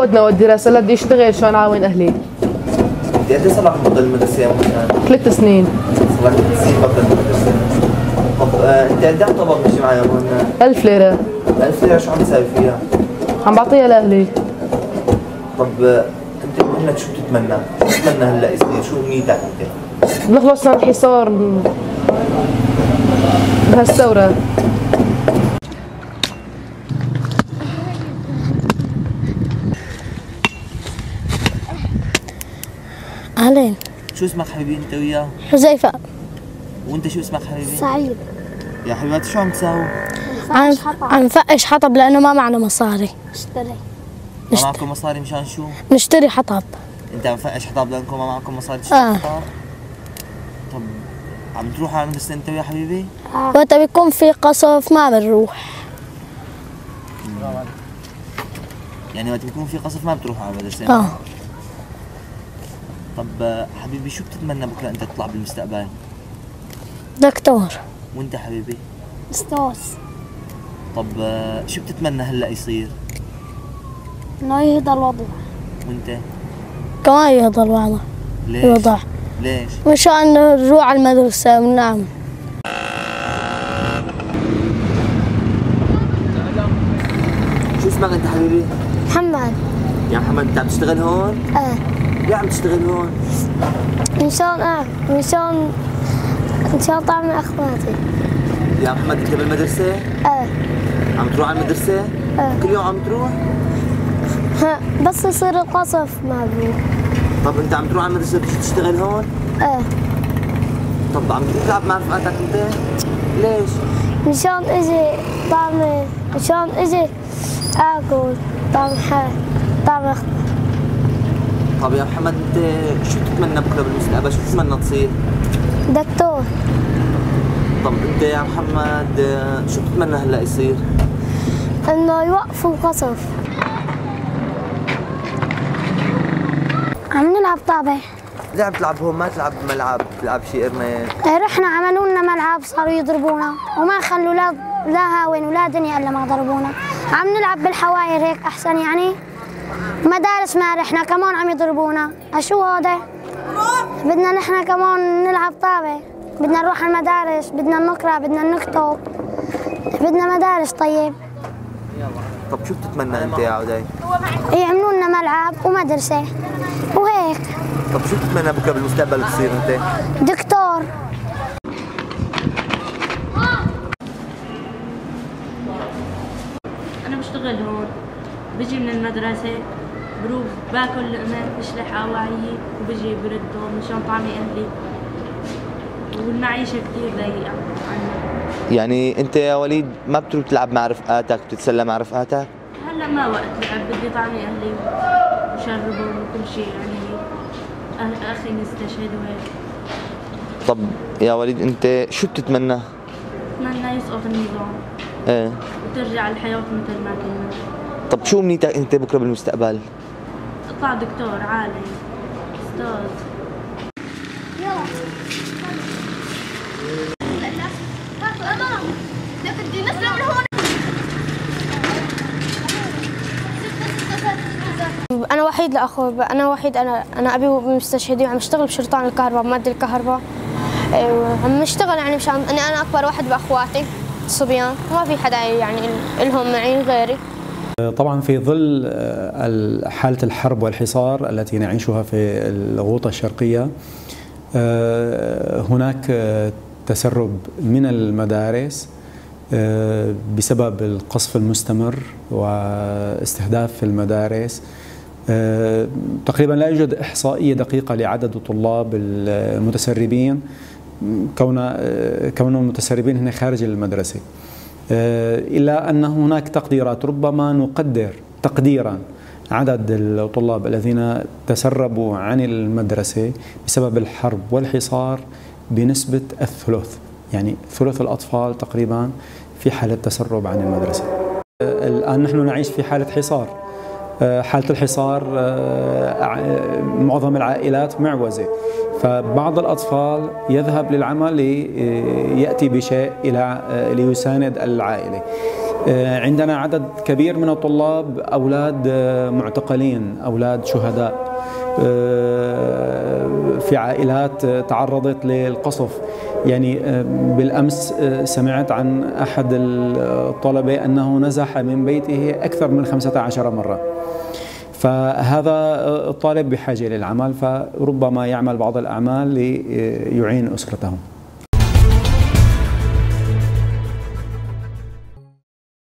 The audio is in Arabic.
ودنا والدراسة لا بدي اشتغل شو اعاون اهلي. انت قد ايه صار لك بطل المدرسة يا مهند؟ 3 سنين. صار لك 3 سنين بطل المدرسة. طب انت قد ايه عم تقبض بالجمعة يا مهند؟ 1000 ليرة. 1000 ليرة شو عم تساوي فيها؟ عم بعطيها لاهلي. طب انت مهند شو بتتمنى؟ شو بتتمنى هلا يصير؟ شو امنيتك انت؟ نخلص من الحصار بهالثورة. أهلين. شو اسمك حبيبي انت وياه؟ حذيفة. وانت شو اسمك حبيبي؟ سعيد. يا حبيباتي شو عم تساووا؟ عم نفقش حطب لأنه ما معنا مصاري. ما معكم مصاري مشان شو؟ نشتري حطب. انت عم تفقش حطب لانكم ما معكم مصاري تشتري حطب؟ طب عم تروح على المدرسة انت ويا حبيبي؟ وقت بيكون في قصف ما بنروح. يعني وقت بيكون في قصف ما بتروحوا على المدرسة؟ طب حبيبي شو بتتمنى بكره انت تطلع بالمستقبل؟ دكتور. وانت حبيبي؟ استاذ. طب شو بتتمنى هلا يصير؟ انه يهدى الوضع. وانت؟ كمان يهدى الوضع. ليش؟ الوضع. ليش؟ مشان نروح على المدرسة وننام. شو اسمك انت حبيبي؟ محمد. يا محمد انت عم تشتغل هون؟ ليه عم تشتغل هون؟ مشان طعم اخواتي. يا محمد انت بالمدرسة؟ عم تروح على المدرسة؟ كل يوم عم تروح؟ بس يصير القصف ما بروح. طب انت عم تروح على المدرسة بتجي تشتغل هون؟ طب عم تلعب مع رفقاتك انت؟ ليش؟ مشان اجي اكل طعم اخواتي. طب يا محمد انت شو تتمنى بكره بالمستقبل؟ شو تتمنى تصير؟ دكتور. طب انت يا محمد شو بتتمنى هلا يصير؟ انه يوقفوا القصف. عم نلعب طابة. ليه عم تلعب هون؟ ما تلعب بملعب، تلعب شي ارمي. رحنا عملوا لنا ملعب صاروا يضربونا وما خلوا لا هاون ولا دنيا الا ما ضربونا. عم نلعب بالحواير هيك احسن يعني. مدارس ما رحنا كمان عم يضربونا. شو هذا؟ بدنا نحن كمان نلعب طابة. بدنا نروح على المدارس، بدنا نقرا، بدنا نكتب، بدنا مدارس. طيب طب شو بتتمنى انت يا عودي؟ يعملوا لنا ملعب ومدرسة وهيك. طب شو بتتمنى بكره بالمستقبل تصير انت؟ دكتور. أنا بشتغل هون، بجي من المدرسة بروح باكل لقمة بشلح أواعيي وبجي برد هون مشان طعمي أهلي، والمعيشة كتير ضيقة عنا. يعني انت يا وليد ما بتروح تلعب مع رفقاتك، بتتسلى مع رفقاتك؟ هلا ما وقت لعب، بدي طعمي أهلي وشربهم وكل شيء يعني. أخي نستشهد وهيك. طب يا وليد انت شو بتتمنى؟ بتمنى يسقط النظام وترجع الحياة مثل ما كنا. طب شو امنيتك انت بكره بالمستقبل؟ اطلع دكتور عالم، استاذ. أنا وحيد لأخو، أنا وحيد. أنا أبي مستشهدين، عم أشتغل بشرطان الكهرباء بمادة الكهرباء. عم نشتغل يعني مشان أنا أكبر واحد بأخواتي الصبيان، ما في حدا يعني إلهم معي غيري. طبعا في ظل حالة الحرب والحصار التي نعيشها في الغوطة الشرقية، هناك تسرب من المدارس بسبب القصف المستمر واستهداف المدارس. تقريبا لا يوجد إحصائية دقيقة لعدد الطلاب المتسربين، كونهم المتسربين هنا خارج المدرسة، إلا أن هناك تقديرات. ربما نقدر تقديرا عدد الطلاب الذين تسربوا عن المدرسة بسبب الحرب والحصار بنسبة الثلث، يعني ثلث الأطفال تقريبا في حالة تسرب عن المدرسة. الآن نحن نعيش في حالة حصار. حالة الحصار معظم العائلات معوزة، فبعض الأطفال يذهب للعمل ليأتي بشيء ليساند العائلة. عندنا عدد كبير من الطلاب أولاد معتقلين، أولاد شهداء في عائلات تعرضت للقصف. يعني بالأمس سمعت عن أحد الطلبة أنه نزح من بيته أكثر من 15 مرة. فهذا الطالب بحاجة للعمل، فربما يعمل بعض الأعمال ليعين أسرته.